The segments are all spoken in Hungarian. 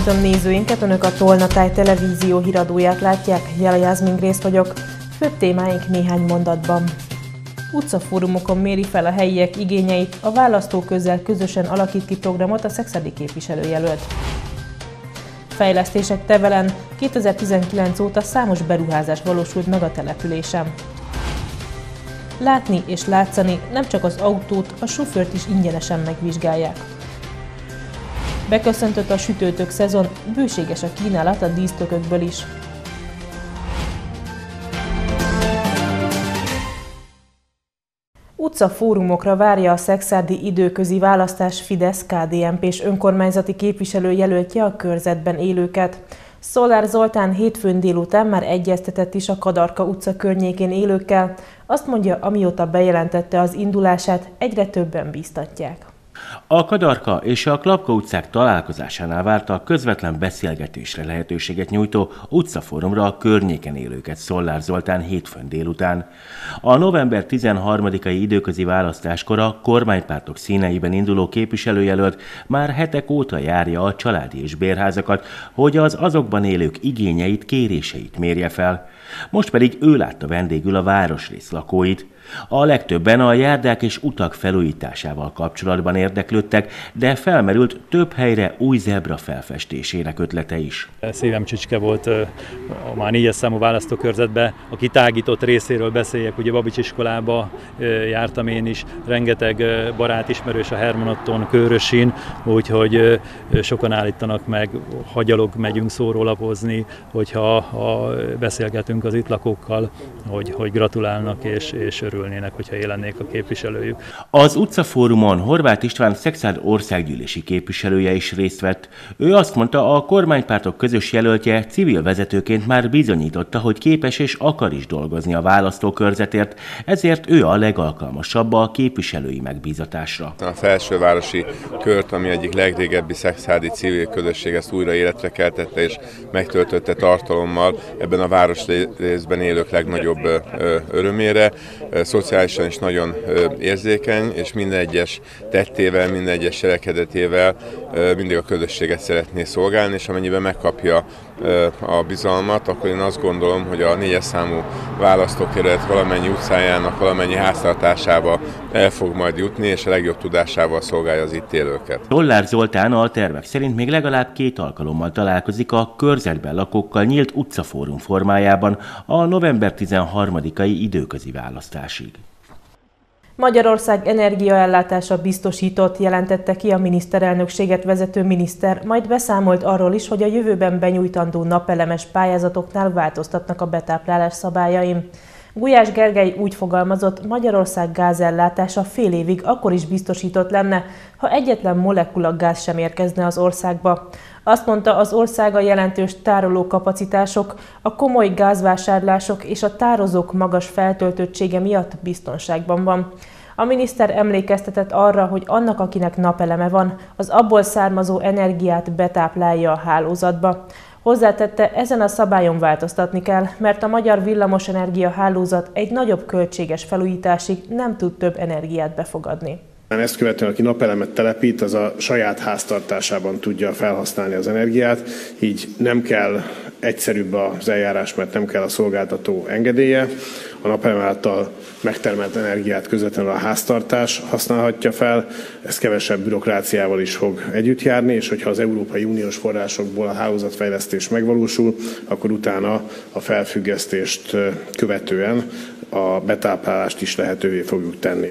Köszöntöm nézőinket, Önök a Tolnatáj televízió híradóját látják, Jela Jászmin Grész vagyok. Főbb témáink néhány mondatban. Utcafórumokon méri fel a helyiek igényeit, a választóközzel közösen alakít ki programot a szekszárdi képviselőjelölt. Fejlesztések Tevelen, 2019 óta számos beruházás valósult meg a településen. Látni és látszani, nem csak az autót, a sofőrt is ingyenesen megvizsgálják. Beköszöntött a sütőtök szezon, bőséges a kínálat a dísztökökből is. Utcafórumokra várja a szekszárdi időközi választás Fidesz-KDNP-s önkormányzati képviselőjelöltje a körzetben élőket. Szolár Zoltán hétfőn délután már egyeztetett is a Kadarka utca környékén élőkkel. Azt mondja, amióta bejelentette az indulását, egyre többen bíztatják. A Kadarka és a Klapka utcák találkozásánál várta a közvetlen beszélgetésre lehetőséget nyújtó utcafórumra a környéken élőket Szolár Zoltán hétfőn délután. A november 13-ai időközi választáskor a kormánypártok színeiben induló képviselőjelölt már hetek óta járja a családi és bérházakat, hogy az azokban élők igényeit, kéréseit mérje fel. Most pedig ő látta vendégül a városrész lakóit. A legtöbben a járdák és utak felújításával kapcsolatban érdeklődtek, de felmerült több helyre új zebra felfestésének ötlete is. Szívem csücske volt a már 4-es számú választókörzetben, a kitágított részéről beszéljek, ugye Babics iskolába jártam én is, rengeteg barát ismerős a Hermanotton, Körösin, úgyhogy sokan állítanak meg, hagyalog megyünk szórólapozni, hogyha beszélgetünk az itt lakókkal, hogy gratulálnak és örülnének, hogyha én lennék a képviselőjük. Az utcafórumon Horváth István Szekszárd országgyűlési képviselője is részt vett. Ő azt mondta, a kormánypártok közös jelöltje civil vezetőként már bizonyította, hogy képes és akar is dolgozni a választókörzetért, ezért ő a legalkalmasabb a képviselői megbízatásra. A felsővárosi kört, ami egyik legrégebbi szekszárdi civil közösség, ezt újra életre keltette és megtöltötte tartalommal ebben a városrészben élők legnagyobb örömére. Szociálisan is nagyon érzékeny, és minden egyes tettével, minden egyes cselekedetével mindig a közösséget szeretné szolgálni, és amennyiben megkapja a bizalmat, akkor én azt gondolom, hogy a 4-es számú választókerület valamennyi utcájának, valamennyi háztartásába el fog majd jutni, és a legjobb tudásával szolgálja az itt élőket. Szolár Zoltán a tervek szerint még legalább 2 alkalommal találkozik a körzetben lakókkal nyílt utcafórum formájában a november 13-ai időközi választásig. Magyarország energiaellátása biztosított, jelentette ki a miniszterelnökséget vezető miniszter, majd beszámolt arról is, hogy a jövőben benyújtandó napelemes pályázatoknál változtatnak a betáplálás szabályain. Gulyás Gergely úgy fogalmazott, Magyarország gázellátása fél évig akkor is biztosított lenne, ha egyetlen molekula gáz sem érkezne az országba. Azt mondta, az ország a jelentős tárolókapacitások, a komoly gázvásárlások és a tározók magas feltöltöttsége miatt biztonságban van. A miniszter emlékeztetett arra, hogy annak, akinek napeleme van, az abból származó energiát betáplálja a hálózatba. Hozzátette, ezen a szabályon változtatni kell, mert a magyar villamosenergia hálózat egy nagyobb költséges felújításig nem tud több energiát befogadni. Ezt követően, aki napelemet telepít, az a saját háztartásában tudja felhasználni az energiát, így nem kell egyszerűbb az eljárás, mert nem kell a szolgáltató engedélye. A napelem által megtermelt energiát közvetlenül a háztartás használhatja fel, ez kevesebb bürokráciával is fog együtt járni, és hogyha az Európai Uniós forrásokból a hálózatfejlesztés megvalósul, akkor utána a felfüggesztést követően a betáplálást is lehetővé fogjuk tenni.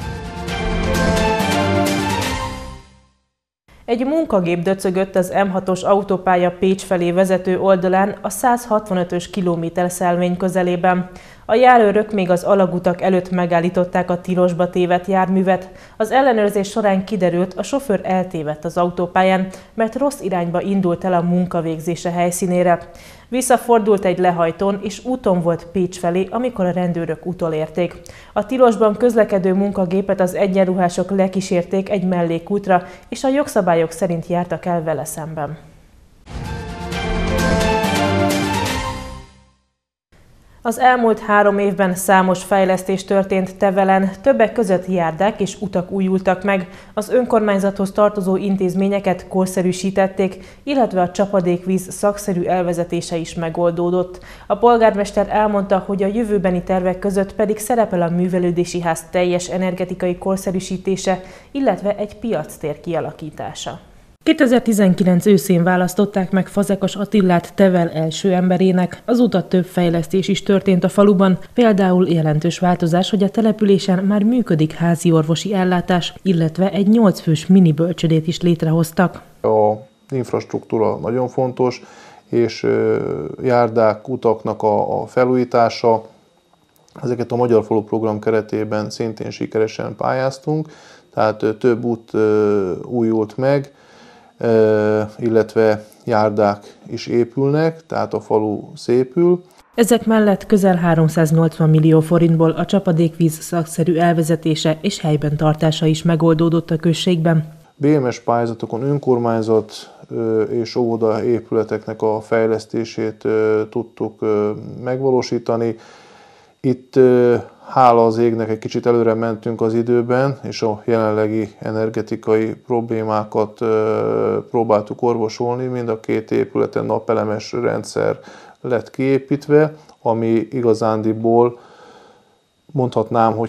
Egy munkagép döcögött az M6-os autópálya Pécs felé vezető oldalán a 165-ös kilométerszelvény közelében. A járőrök még az alagutak előtt megállították a tilosba tévedt járművet. Az ellenőrzés során kiderült, a sofőr eltévedt az autópályán, mert rossz irányba indult el a munkavégzése helyszínére. Visszafordult egy lehajtón, és úton volt Pécs felé, amikor a rendőrök utolérték. A tilosban közlekedő munkagépet az egyenruhások lekísérték egy mellékútra, és a jogszabályok szerint jártak el vele szemben. Az elmúlt 3 évben számos fejlesztés történt Tevelen, többek között járdák és utak újultak meg, az önkormányzathoz tartozó intézményeket korszerűsítették, illetve a csapadékvíz szakszerű elvezetése is megoldódott. A polgármester elmondta, hogy a jövőbeni tervek között pedig szerepel a művelődési ház teljes energetikai korszerűsítése, illetve egy piactér kialakítása. 2019 őszén választották meg Fazekas Attilát Tevel első emberének. Azóta több fejlesztés is történt a faluban, például jelentős változás, hogy a településen már működik házi orvosi ellátás, illetve egy 8 fős mini bölcsödét is létrehoztak. A infrastruktúra nagyon fontos, és járdák, utaknak a felújítása, ezeket a Magyar Falu Program keretében szintén sikeresen pályáztunk, tehát több út újult meg, illetve járdák is épülnek, tehát a falu szépül. Ezek mellett közel 380 millió forintból a csapadékvíz szakszerű elvezetése és helyben tartása is megoldódott a községben. BMS pályázatokon önkormányzat és óvoda épületeknek a fejlesztését tudtuk megvalósítani. Itt hála az égnek egy kicsit előre mentünk az időben, és a jelenlegi energetikai problémákat próbáltuk orvosolni. Mind a 2 épületen napelemes rendszer lett kiépítve, ami igazándiból mondhatnám, hogy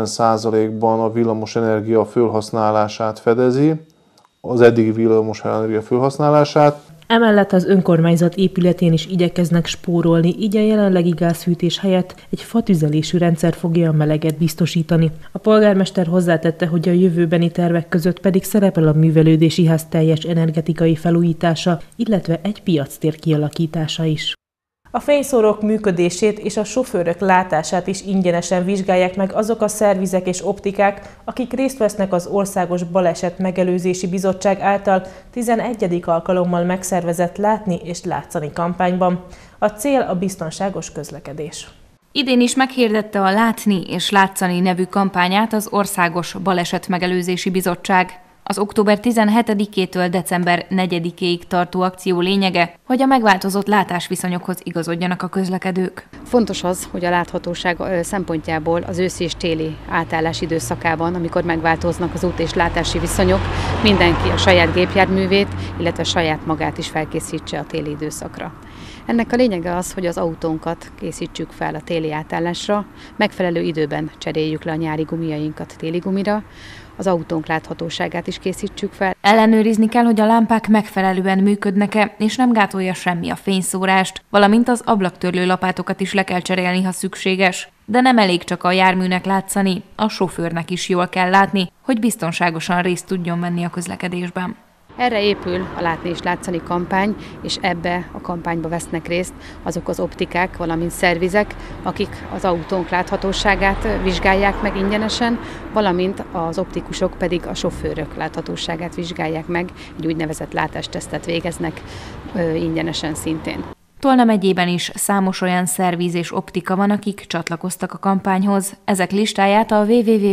90%-ban a villamosenergia felhasználását fedezi, az eddigi villamosenergia felhasználását. Emellett az önkormányzat épületén is igyekeznek spórolni, így a jelenlegi gázfűtés helyett egy fatüzelésű rendszer fogja a meleget biztosítani. A polgármester hozzátette, hogy a jövőbeni tervek között pedig szerepel a művelődési ház teljes energetikai felújítása, illetve egy piactér kialakítása is. A fényszórók működését és a sofőrök látását is ingyenesen vizsgálják meg azok a szervizek és optikák, akik részt vesznek az Országos Baleset Megelőzési Bizottság által 11. alkalommal megszervezett Látni és Látszani kampányban. A cél a biztonságos közlekedés. Idén is meghirdette a Látni és Látszani nevű kampányát az Országos Baleset Megelőzési Bizottság. Az október 17-től december 4-ig tartó akció lényege, hogy a megváltozott látásviszonyokhoz igazodjanak a közlekedők. Fontos az, hogy a láthatóság szempontjából az őszi és téli átállás időszakában, amikor megváltoznak az út és látási viszonyok, mindenki a saját gépjárművét, illetve saját magát is felkészítse a téli időszakra. Ennek a lényege az, hogy az autónkat készítsük fel a téli átállásra, megfelelő időben cseréljük le a nyári gumijainkat téli gumira, az autónk láthatóságát is készítsük fel. Ellenőrizni kell, hogy a lámpák megfelelően működnek-e, és nem gátolja semmi a fényszórást, valamint az ablaktörlő lapátokat is le kell cserélni, ha szükséges. De nem elég csak a járműnek látszani, a sofőrnek is jól kell látni, hogy biztonságosan részt tudjon venni a közlekedésben. Erre épül a Látni és Látszani kampány, és ebbe a kampányba vesznek részt azok az optikák, valamint szervizek, akik az autónk láthatóságát vizsgálják meg ingyenesen, valamint az optikusok pedig a sofőrök láthatóságát vizsgálják meg, egy úgynevezett látástesztet végeznek ingyenesen szintén. Tolna megyében is számos olyan szerviz és optika van, akik csatlakoztak a kampányhoz. Ezek listáját a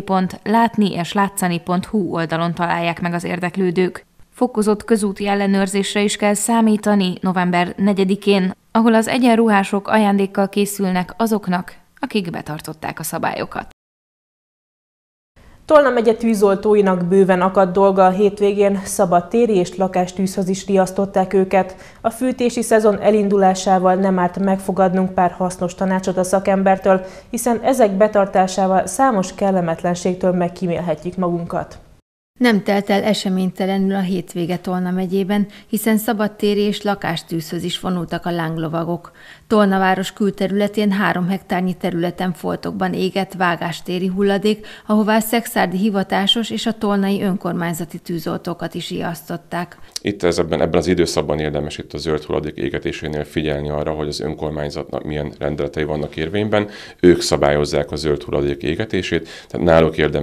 www.látnieslátszani.hu oldalon találják meg az érdeklődők. Fokozott közúti ellenőrzésre is kell számítani november 4-én, ahol az egyenruhások ajándékkal készülnek azoknak, akik betartották a szabályokat. Tolna megye tűzoltóinak bőven akadt dolga a hétvégén, szabadtéri és lakástűzhöz is riasztották őket. A fűtési szezon elindulásával nem árt megfogadnunk pár hasznos tanácsot a szakembertől, hiszen ezek betartásával számos kellemetlenségtől megkímélhetjük magunkat. Nem telt el eseménytelenül a hétvége Tolna megyében, hiszen szabadtéri és lakástűzhöz is vonultak a lánglovagok. Tolna város külterületén 3 hektárnyi területen foltokban égett vágástéri hulladék, ahová a szekszárdi hivatásos és a tolnai önkormányzati tűzoltókat is riasztották. Itt ebben az időszakban érdemes itt a zöld hulladék égetésénél figyelni arra, hogy az önkormányzatnak milyen rendeletei vannak érvényben. Ők szabályozzák a zöld hulladék égetését, tehát náluk érdemes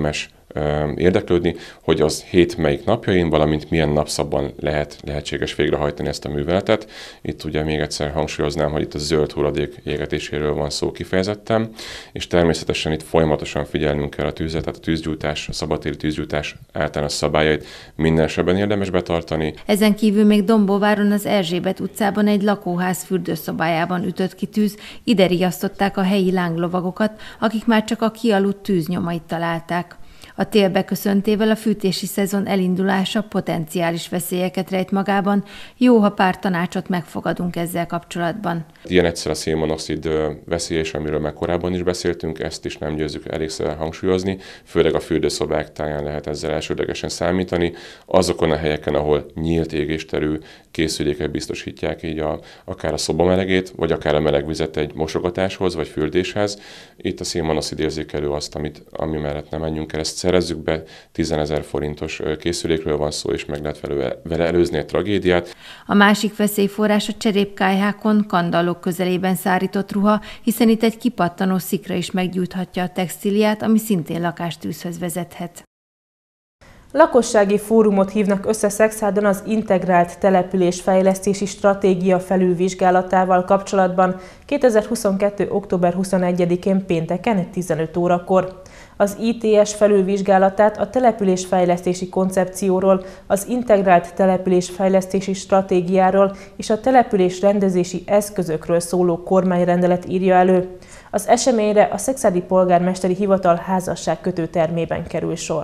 érdeklődni, hogy az hét melyik napjain, valamint milyen napszakban lehetséges végrehajtani ezt a műveletet. Itt ugye még egyszer hangsúlyoznám, hogy itt a zöld hulladék égetéséről van szó kifejezetten, és természetesen itt folyamatosan figyelnünk kell a tűzet, tehát a tűzgyújtás, a szabadtéri tűzgyújtás általános szabályait minden esetben érdemes betartani. Ezen kívül még Dombóváron az Erzsébet utcában egy lakóház fürdőszobájában ütött ki tűz, ide riasztották a helyi lánglovagokat, akik már csak a kialudt tűznyomait találták. A tél beköszöntével a fűtési szezon elindulása potenciális veszélyeket rejt magában, jó, ha pár tanácsot megfogadunk ezzel kapcsolatban. Ilyen egyszer a szénmonoxid veszélyes, amiről már korábban is beszéltünk, ezt is nem győzzük elégszer hangsúlyozni, főleg a fürdőszobák táján lehet ezzel elsődlegesen számítani. Azokon a helyeken, ahol nyílt égésterű készülékek biztosítják így akár a szoba melegét, vagy akár a meleg vizet egy mosogatáshoz, vagy fürdéshez. Itt a szénmonoxid érzékelő azt, ami mellett nem menjünk el, ezt szerezzük be, 10 000 forintos készülékről van szó, és meg lehet vele előzni egy tragédiát. A másik veszélyforrás a cserépkályhákon, kandallók közelében szárított ruha, hiszen itt egy kipattanó szikra is meggyújthatja a textíliát, ami szintén lakástűzhöz vezethet. Lakossági fórumot hívnak össze Szekszádon az integrált településfejlesztési stratégia felülvizsgálatával kapcsolatban 2022. október 21-én pénteken 15 órakor. Az ITS felülvizsgálatát a településfejlesztési koncepcióról, az integrált településfejlesztési stratégiáról és a településrendezési eszközökről szóló kormányrendelet írja elő. Az eseményre a Szexádi Polgármesteri Hivatal házasságkötő termében kerül sor.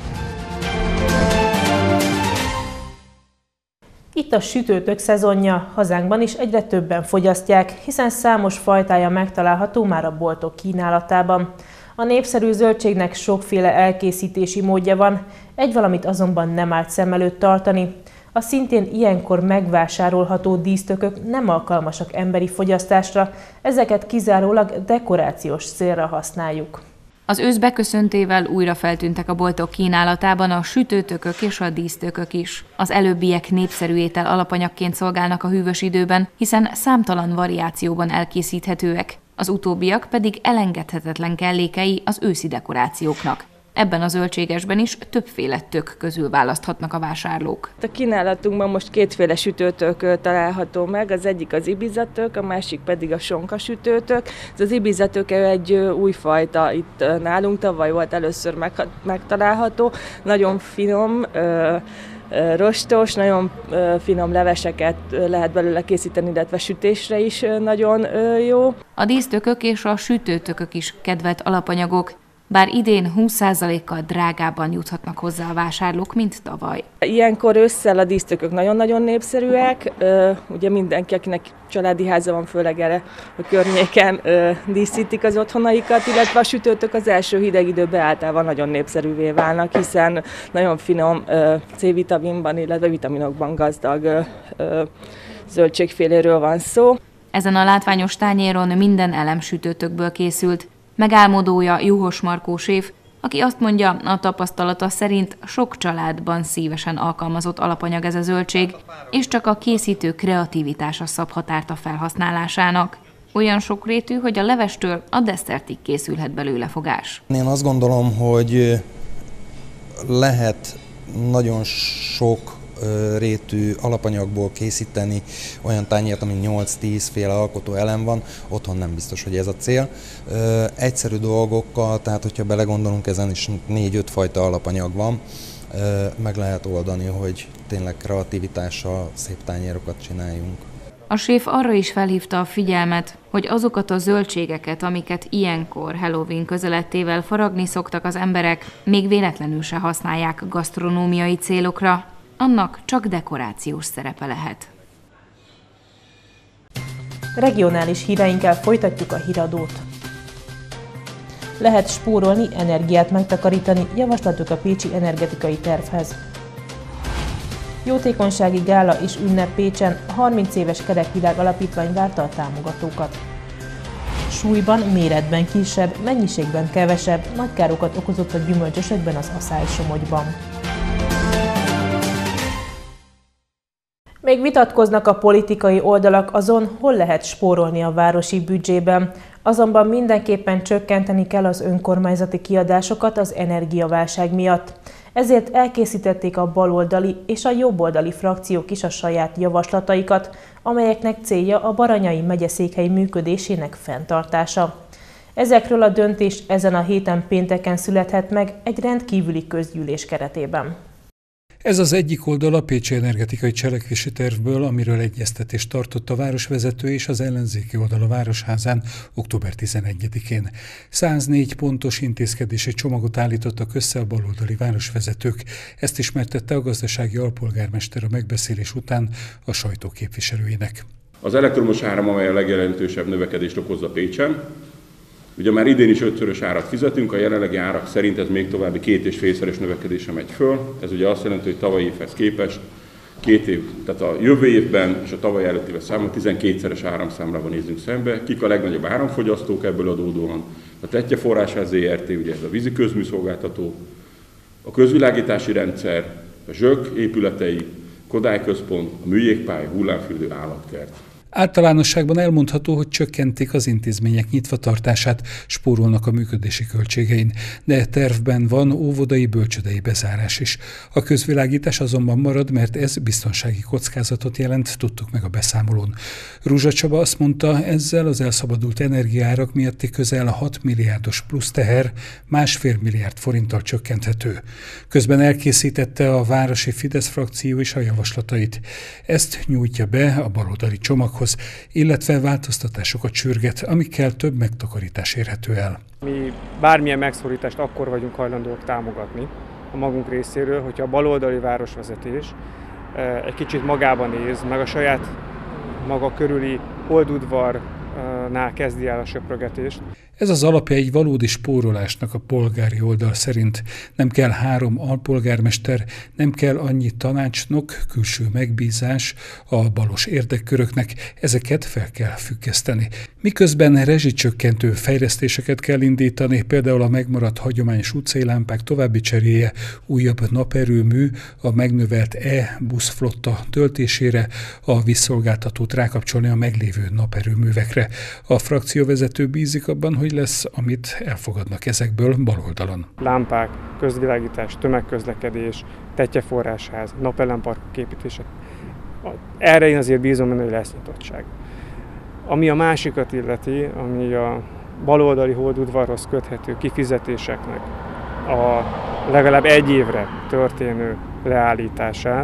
Itt a sütőtök szezonja, hazánkban is egyre többen fogyasztják, hiszen számos fajtája megtalálható már a boltok kínálatában. A népszerű zöldségnek sokféle elkészítési módja van, egy valamit azonban nem árt szem előtt tartani. A szintén ilyenkor megvásárolható dísztökök nem alkalmasak emberi fogyasztásra, ezeket kizárólag dekorációs célra használjuk. Az ősz beköszöntével újra feltűntek a boltok kínálatában a sütőtökök és a dísztökök is. Az előbbiek népszerű étel alapanyagként szolgálnak a hűvös időben, hiszen számtalan variációban elkészíthetőek. Az utóbbiak pedig elengedhetetlen kellékei az őszi dekorációknak. Ebben a zöldségesben is többféle tök közül választhatnak a vásárlók. A kínálatunkban most kétféle sütőtök található meg, az egyik az ibizatök, a másik pedig a sonkasütőtök. Ez az ibizatök egy új fajta itt nálunk, tavaly volt először megtalálható, nagyon finom, rostos, nagyon finom leveseket lehet belőle készíteni, illetve sütésre is nagyon jó. A dísztökök és a sütőtökök is kedvelt alapanyagok, bár idén 20%-kal drágábban juthatnak hozzá a vásárlók, mint tavaly. Ilyenkor ősszel a dísztökök nagyon-nagyon népszerűek. Ugye mindenki, akinek családi háza van, főleg erre a környéken díszítik az otthonaikat, illetve a sütőtök az első hideg időben általában nagyon népszerűvé válnak, hiszen nagyon finom C-vitaminban, illetve vitaminokban gazdag zöldségféléről van szó. Ezen a látványos tányéron minden elem sütőtökből készült. Megálmodója Juhos Markó séf, aki azt mondja, a tapasztalata szerint sok családban szívesen alkalmazott alapanyag ez a zöldség, és csak a készítő kreativitása szab határt a felhasználásának. Olyan sokrétű, hogy a levestől a desszertig készülhet belőle fogás. Én azt gondolom, hogy lehet nagyon sok rétű alapanyagból készíteni olyan tányért, ami 8-10 féle alkotó elem van, otthon nem biztos, hogy ez a cél. Egyszerű dolgokkal, tehát hogyha belegondolunk, ezen is 4-5 fajta alapanyag van, meg lehet oldani, hogy tényleg kreativitással szép tányérokat csináljunk. A séf arra is felhívta a figyelmet, hogy azokat a zöldségeket, amiket ilyenkor Halloween közelettével faragni szoktak az emberek, még véletlenül se használják gasztronómiai célokra, annak csak dekorációs szerepe lehet. Regionális híreinkkel folytatjuk a híradót. Lehet spórolni, energiát megtakarítani, javaslatok a pécsi energetikai tervhez. Jótékonysági gála és ünnep Pécsen, a 30 éves Kerekvilág Alapítvány várta a támogatókat. Súlyban, méretben kisebb, mennyiségben kevesebb, nagy károkat okozott a gyümölcsösökben az aszály Somogyban. Még vitatkoznak a politikai oldalak azon, hol lehet spórolni a városi büdzsében. Azonban mindenképpen csökkenteni kell az önkormányzati kiadásokat az energiaválság miatt. Ezért elkészítették a baloldali és a jobboldali frakciók is a saját javaslataikat, amelyeknek célja a Baranyai megyeszékhely működésének fenntartása. Ezekről a döntés ezen a héten pénteken születhet meg egy rendkívüli közgyűlés keretében. Ez az egyik oldal a Pécsi Energetikai Cselekvési Tervből, amiről egyeztetést tartott a városvezető és az ellenzéki oldal a Városházán október 11-én. 104 pontos intézkedési csomagot állítottak össze a baloldali városvezetők. Ezt ismertette a gazdasági alpolgármester a megbeszélés után a sajtó képviselőinek. Az elektromos áram, amely a legjelentősebb növekedést okozza Pécsen. Ugye már idén is 5-szörös árat fizetünk, a jelenlegi árak szerint ez még további 2,5-szeres növekedésre megy föl. Ez ugye azt jelenti, hogy tavalyi évhez képest 2 év, tehát a jövő évben és a tavaly előtti éves számon 12-szeres áramszámlában nézzünk szembe. Kik a legnagyobb áramfogyasztók ebből adódóan? A Tettye Forrásház Zrt., ugye ez a vízi közműszolgáltató, a közvilágítási rendszer, a ZSÖK épületei, Kodály Központ, a műjégpálya, hullámfürdő, állatkert. Általánosságban elmondható, hogy csökkentik az intézmények nyitvatartását, spórolnak a működési költségein, de tervben van óvodai, bölcsődei bezárás is. A közvilágítás azonban marad, mert ez biztonsági kockázatot jelent, tudtuk meg a beszámolón. Ruzsa Csaba azt mondta, ezzel az elszabadult energiaárak miatti közel 6 milliárdos plusz teher 1,5 milliárd forinttal csökkenthető. Közben elkészítette a városi Fidesz frakció is a javaslatait. Ezt nyújtja be a baloldali csomaghoz, illetve változtatásokat sürget, amikkel több megtakarítás érhető el. Mi bármilyen megszorítást akkor vagyunk hajlandóak támogatni a magunk részéről, hogyha a baloldali városvezetés egy kicsit magában néz, meg a saját maga körüli oldudvarnál kezdi el a söprögetést. Ez az alapja egy valódi spórolásnak a polgári oldal szerint. Nem kell 3 alpolgármester, nem kell annyi tanácsnok, külső megbízás a balos érdekköröknek, ezeket fel kell függeszteni. Miközben rezsicsökkentő fejlesztéseket kell indítani, például a megmaradt hagyományos utcai lámpák további cseréje, újabb naperőmű, a megnövelt e-buszflotta töltésére, a vízszolgáltatót rákapcsolni a meglévő naperőművekre. A frakcióvezető bízik abban, hogy lesz, amit elfogadnak ezekből baloldalon. Lámpák, közvilágítás, tömegközlekedés, Tettye Forrásház, napelemparkok építése. Erre én azért bízom benne, hogy lesz nyitottság. Ami a másikat illeti, ami a baloldali holdudvarhoz köthető kifizetéseknek a legalább 1 évre történő leállítását,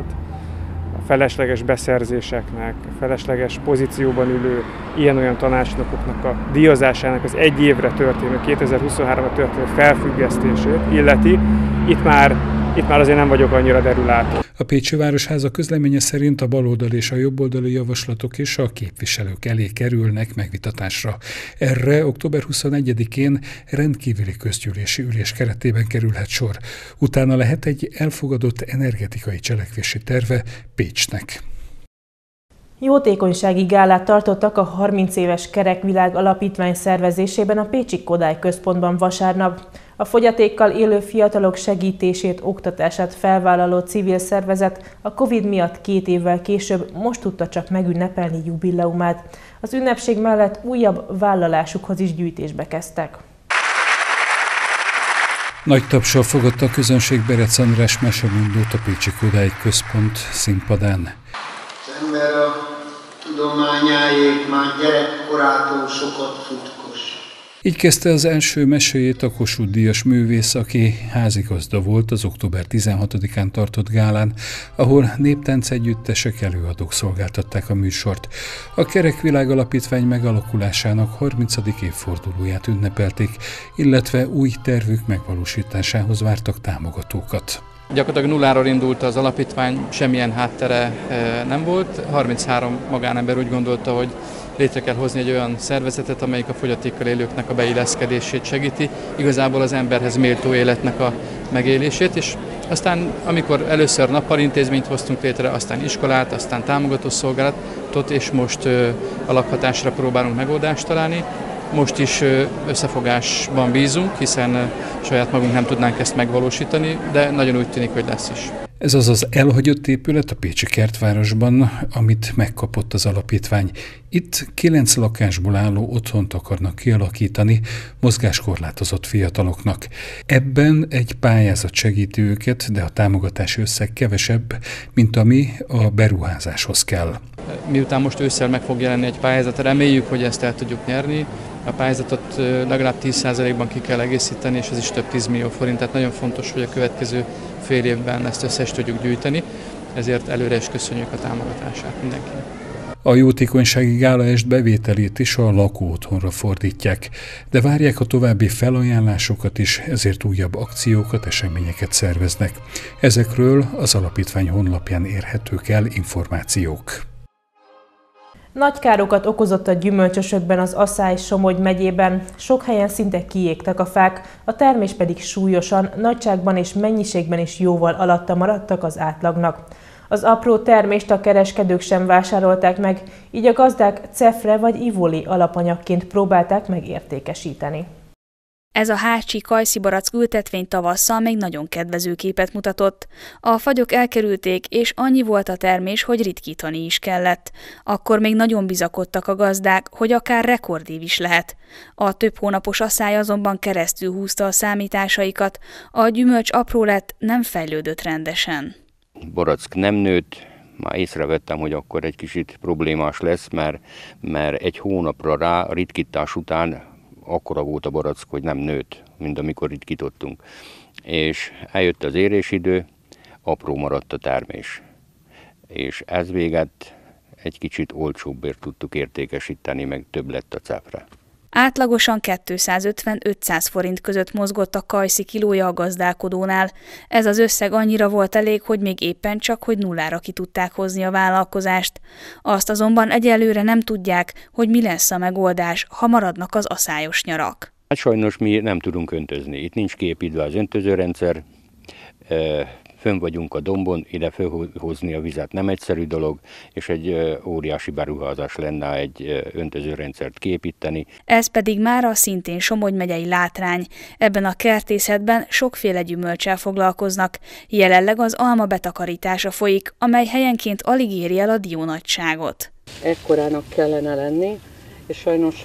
a felesleges beszerzéseknek, a felesleges pozícióban ülő ilyen-olyan tanácsnokoknak a díjazásának az 1 évre történő, 2023-ra történő felfüggesztését illeti, itt már azért nem vagyok annyira derülátó. A Pécsi Városháza közleménye szerint a baloldali és a jobboldali javaslatok is a képviselők elé kerülnek megvitatásra. Erre október 21-én rendkívüli közgyűlési ülés keretében kerülhet sor. Utána lehet egy elfogadott energetikai cselekvési terve Pécsnek. Jótékonysági gálát tartottak a 30 éves Kerekvilág Alapítvány szervezésében a pécsi Kodály Központban vasárnap. A fogyatékkal élő fiatalok segítését, oktatását felvállaló civil szervezet a Covid miatt 2 évvel később most tudta csak megünnepelni jubileumát. Az ünnepség mellett újabb vállalásukhoz is gyűjtésbe kezdtek. Nagy tapssal fogadta a közönség Berec András mesemondót a Pécsi Kodály Központ színpadán. Az ember a tudományáért már gyerekkorától sokat futkos. Így kezdte az első meséjét a Kossuth Díjas művész, aki házigazda volt az október 16-án tartott gálán, ahol néptánc együttesek, előadók szolgáltatták a műsort. A Kerekvilág Alapítvány megalakulásának 30. évfordulóját ünnepelték, illetve új tervük megvalósításához vártak támogatókat. Gyakorlatilag nulláról indult az alapítvány, semmilyen háttere nem volt. 33 magánember úgy gondolta, hogy létre kell hozni egy olyan szervezetet, amelyik a fogyatékkal élőknek a beilleszkedését segíti, igazából az emberhez méltó életnek a megélését, és aztán amikor először nappali-intézményt hoztunk létre, aztán iskolát, aztán támogató szolgálatot, és most a lakhatásra próbálunk megoldást találni. Most is összefogásban bízunk, hiszen saját magunk nem tudnánk ezt megvalósítani, de nagyon úgy tűnik, hogy lesz is. Ez az az elhagyott épület a pécsi Kertvárosban, amit megkapott az alapítvány. Itt 9 lakásból álló otthont akarnak kialakítani mozgáskorlátozott fiataloknak. Ebben egy pályázat segíti őket, de a támogatási összeg kevesebb, mint ami a beruházáshoz kell. Miután most ősszel meg fog jelenni egy pályázat, reméljük, hogy ezt el tudjuk nyerni. A pályázatot legalább 10%-ban ki kell egészíteni, és ez is több 10 millió forint, tehát nagyon fontos, hogy a következő fél évben ezt össze is tudjuk gyűjteni, ezért előre is köszönjük a támogatását mindenkinek. A jótékonysági gálaest bevételét is a lakóotthonra fordítják, de várják a további felajánlásokat is, ezért újabb akciókat, eseményeket szerveznek. Ezekről az alapítvány honlapján érhetők el információk. Nagy károkat okozott a gyümölcsösökben az Aszály Somogy megyében. Sok helyen szinte kiégtek a fák, a termés pedig súlyosan, nagyságban és mennyiségben is jóval alatta maradtak az átlagnak. Az apró termést a kereskedők sem vásárolták meg, így a gazdák cefre vagy ivoli alapanyagként próbálták megértékesíteni. Ez a hácsi kajszibarack ültetvény tavasszal még nagyon kedvező képet mutatott. A fagyok elkerülték, és annyi volt a termés, hogy ritkítani is kellett. Akkor még nagyon bizakodtak a gazdák, hogy akár rekordév is lehet. A több hónapos aszály azonban keresztül húzta a számításaikat, a gyümölcs apró lett, nem fejlődött rendesen. Barack nem nőtt, már észrevettem, hogy akkor egy kicsit problémás lesz, mert egy hónapra rá a ritkítás után akkora volt a barack, hogy nem nőtt, mint amikor ritkítottunk. És eljött az érésidő, apró maradt a termés. És ez véget egy kicsit olcsóbbért tudtuk értékesíteni, meg több lett a cefre. Átlagosan 250-500 forint között mozgott a kajszi kilója a gazdálkodónál. Ez az összeg annyira volt elég, hogy még éppen csak, hogy nullára ki tudták hozni a vállalkozást. Azt azonban egyelőre nem tudják, hogy mi lesz a megoldás, ha maradnak az aszályos nyarak. Hát sajnos mi nem tudunk öntözni. Itt nincs kiépítve az öntözőrendszer, fönn vagyunk a dombon, ide fölhozni a vizet nem egyszerű dolog, és egy óriási beruházás lenne egy öntözőrendszert kiépíteni. Ez pedig már a szintén Somogy megyei látrány. Ebben a kertészetben sokféle gyümölccsel foglalkoznak. Jelenleg az alma betakarítása folyik, amely helyenként alig éri el a diónagyságot. Ekkorának kellene lenni, és sajnos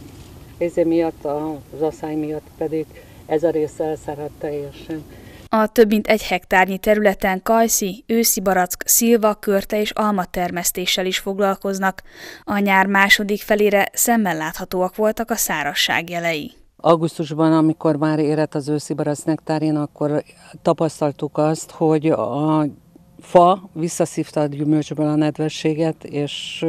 az aszály miatt pedig ez a rész elszáradt teljesen. A több mint 1 hektárnyi területen kajszi, őszi barack, szilva, körte és alma termesztéssel is foglalkoznak. A nyár második felére szemmel láthatóak voltak a szárazság jelei. Augusztusban, amikor már érett az őszi barack nektárjén, akkor tapasztaltuk azt, hogy a fa visszaszívta a gyümölcsből a nedvességet, és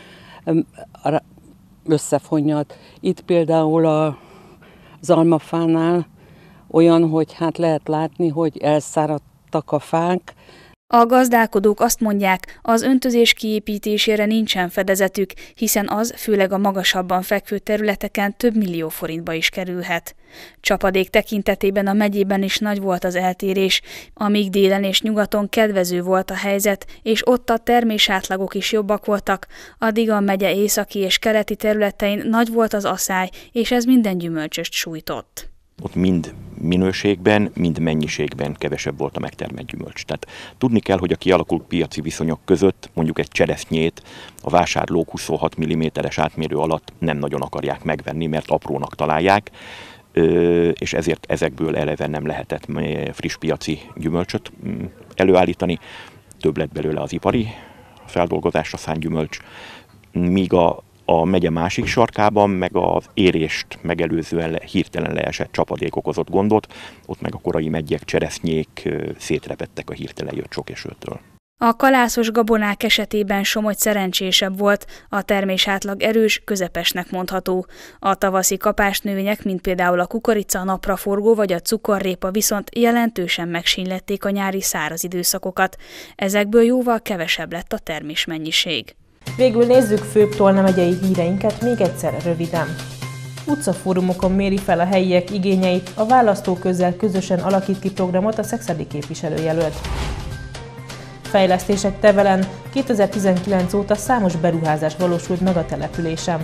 összefonnyat. Itt például az almafánál olyan, hogy hát lehet látni, hogy elszáradtak a fák. A gazdálkodók azt mondják, az öntözés kiépítésére nincsen fedezetük, hiszen az főleg a magasabban fekvő területeken több millió forintba is kerülhet. Csapadék tekintetében a megyében is nagy volt az eltérés, amíg délen és nyugaton kedvező volt a helyzet, és ott a termésátlagok is jobbak voltak, addig a megye északi és keleti területein nagy volt az aszály, és ez minden gyümölcsöst sújtott. Ott mind minőségben, mind mennyiségben kevesebb volt a megtermelt gyümölcs. Tehát tudni kell, hogy a kialakult piaci viszonyok között mondjuk egy cseresznyét a vásárlók 26 mm-es átmérő alatt nem nagyon akarják megvenni, mert aprónak találják, és ezért ezekből eleve nem lehetett friss piaci gyümölcsöt előállítani. Több lett belőle az ipari feldolgozásra szánt gyümölcs, míg a megye másik sarkában, meg az érést megelőzően hirtelen leesett csapadék okozott gondot, ott meg a korai meggyek, cseresznyék szétrepettek a hirtelen jött sok esőtől. A kalászos gabonák esetében Somogy szerencsésebb volt, a termésátlag erős, közepesnek mondható. A tavaszi kapásnövények, mint például a kukorica, napraforgó vagy a cukorrépa viszont jelentősen megsínlették a nyári száraz időszakokat. Ezekből jóval kevesebb lett a termésmennyiség. Végül nézzük főbb Tolna megyei híreinket még egyszer röviden. Utcafórumokon méri fel a helyiek igényeit, a választóközzel közösen alakít ki programot a szekszedi képviselőjelölt. Fejlesztések Tevelen 2019 óta számos beruházás valósult meg a településen.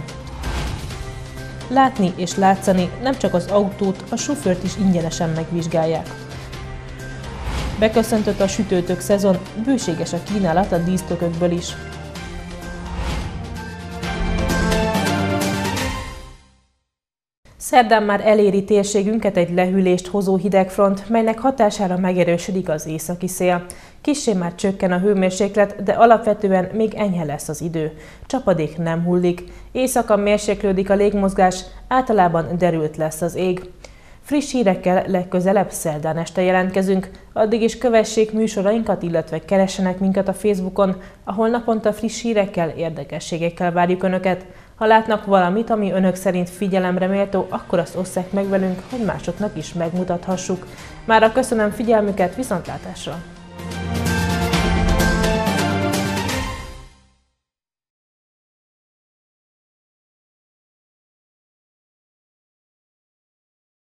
Látni és látszani, nem csak az autót, a sofőrt is ingyenesen megvizsgálják. Beköszöntött a sütőtök szezon, bőséges a kínálat a dísztökökből is. Szerdán már eléri térségünket egy lehűlést hozó hidegfront, melynek hatására megerősödik az északi szél. Kissé már csökken a hőmérséklet, de alapvetően még enyhe lesz az idő. Csapadék nem hullik, éjszaka mérséklődik a légmozgás, általában derült lesz az ég. Friss hírekkel legközelebb szerdán este jelentkezünk, addig is kövessék műsorainkat, illetve keressenek minket a Facebookon, ahol naponta friss hírekkel, érdekességekkel várjuk Önöket. Ha látnak valamit, ami Önök szerint figyelemre méltó, akkor azt osszák meg velünk, hogy másoknak is megmutathassuk. Mára köszönöm figyelmüket, viszontlátásra!